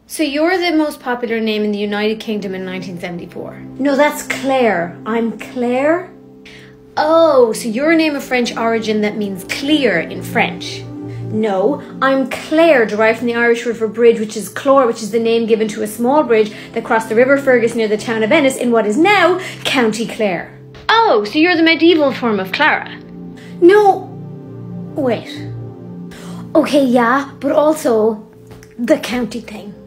So you're the most popular name in the United Kingdom in 1974? No, that's Claire. I'm Claire. Oh, so you're a name of French origin that means clear in French? No, I'm Clare, derived from the Irish word for bridge, which is clor, which is the name given to a small bridge that crossed the River Fergus near the town of Ennis in what is now County Clare. Oh, so you're the medieval form of Clara? No, wait. Okay, yeah, but also the county thing.